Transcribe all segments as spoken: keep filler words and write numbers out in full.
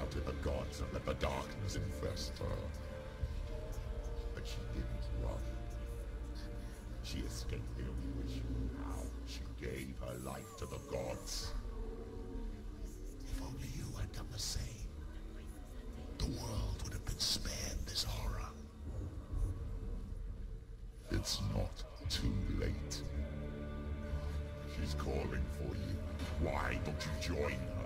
doubted the gods and let the darkness infest her. But she didn't run. She escaped the only way she knew how. She gave her life to the gods. If only you had done the same, the world would have been spared this horror. It's not too late. She's calling for you. Why don't you join her?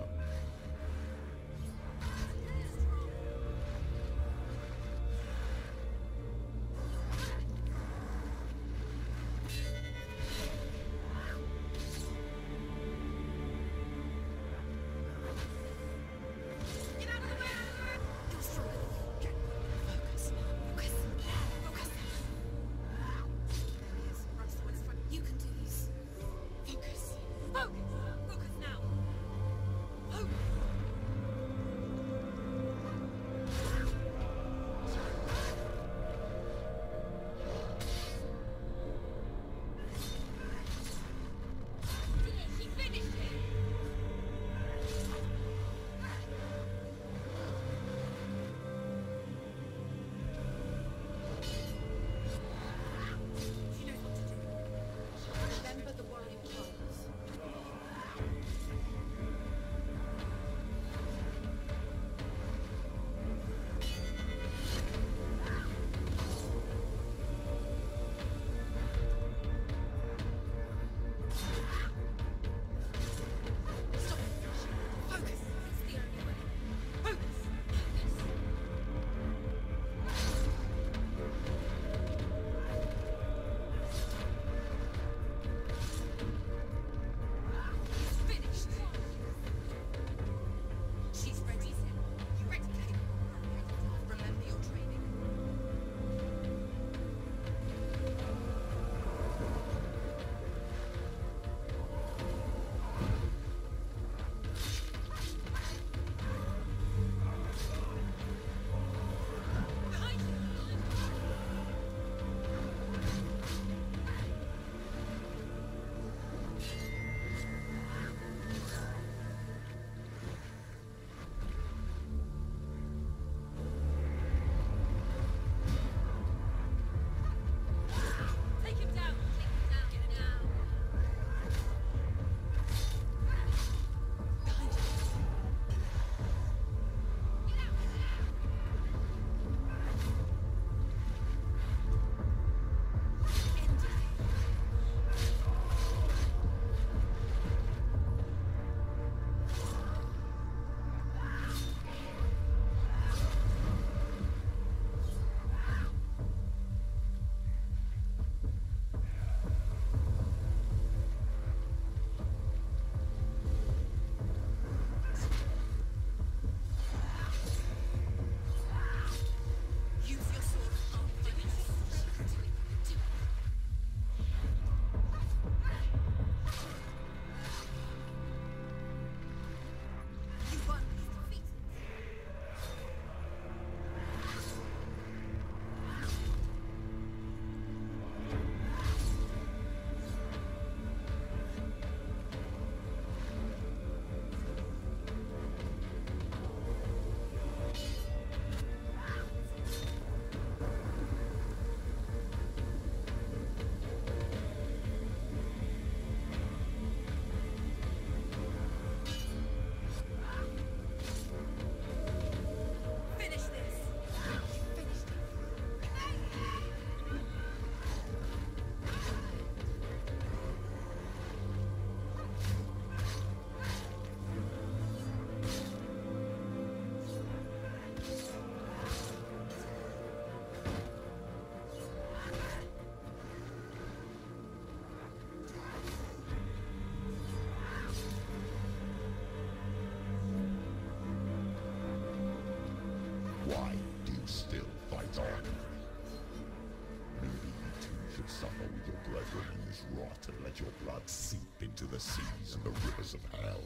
Your blood seep into the seas and the rivers of hell.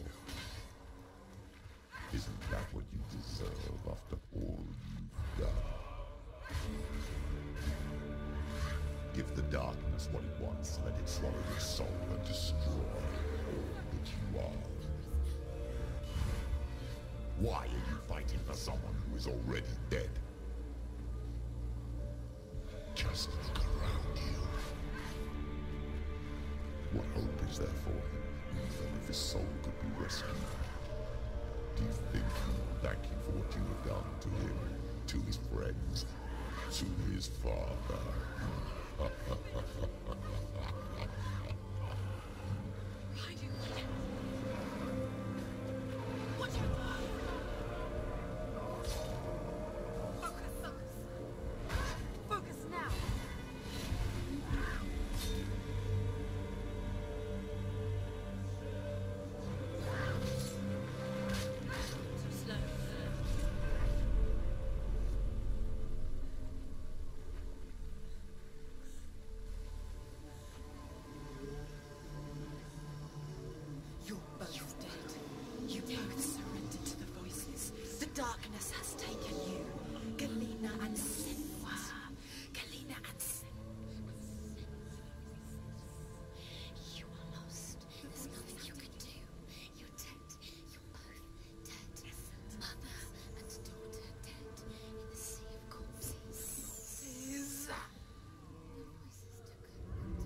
Isn't that what you deserve after all you've done? Give the darkness what it wants, let it swallow your soul and destroy all that you are. Why are you fighting? fighting for someone who is already dead. Just look around you. What hope is there for him, even if his soul could be rescued? Do you think he will thank you for what you have done to him, to his friends, to his father? Darkness has taken you. Galena and Senua. Galena and Senua. You are lost. There's nothing you can do. You're dead. You're both dead. Mother and daughter dead in the sea of corpses. Corpses. The voices took her.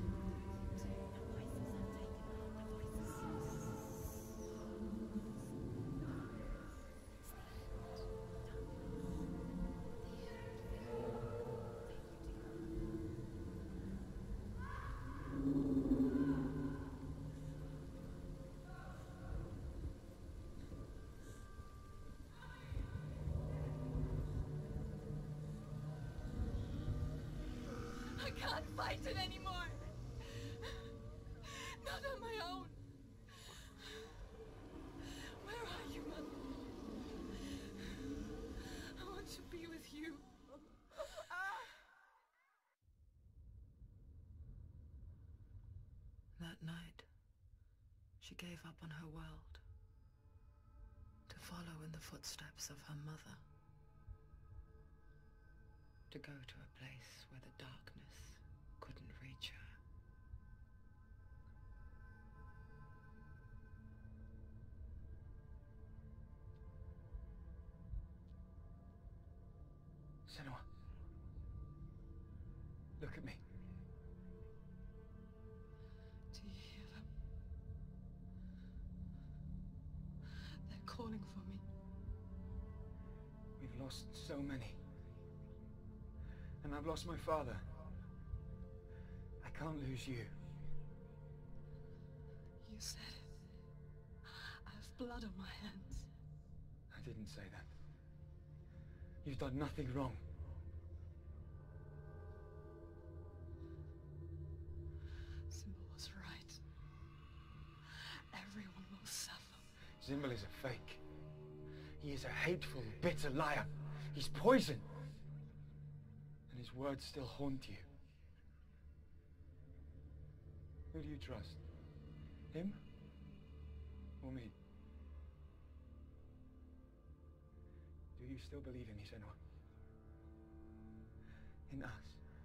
I can't fight it anymore. Not on my own. Where are you, Mother? I want to be with you. That night, she gave up on her world to follow in the footsteps of her mother, to go to a place where the darkness couldn't reach her. Senua, look at me. Do you hear them? They're calling for me. We've lost so many. And I've lost my father. I can't lose you. You said it. I have blood on my hands. I didn't say that. You've done nothing wrong. Symbol was right. Everyone will suffer. Symbol is a fake. He is a hateful, bitter liar. He's poison. And his words still haunt you. Who do you trust? Him? Or me? Do you still believe in me, Senua? In us?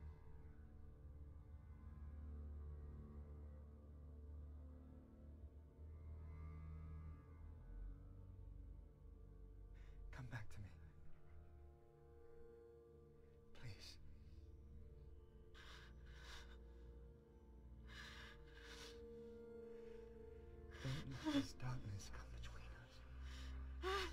Come back to me. Please. Don't let this darkness come between us.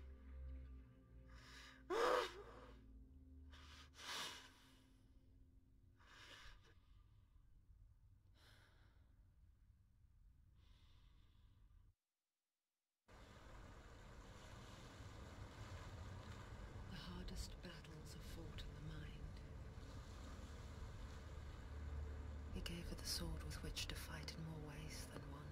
The hardest battles are fought in the mind. He gave her the sword with which to fight in more ways than one.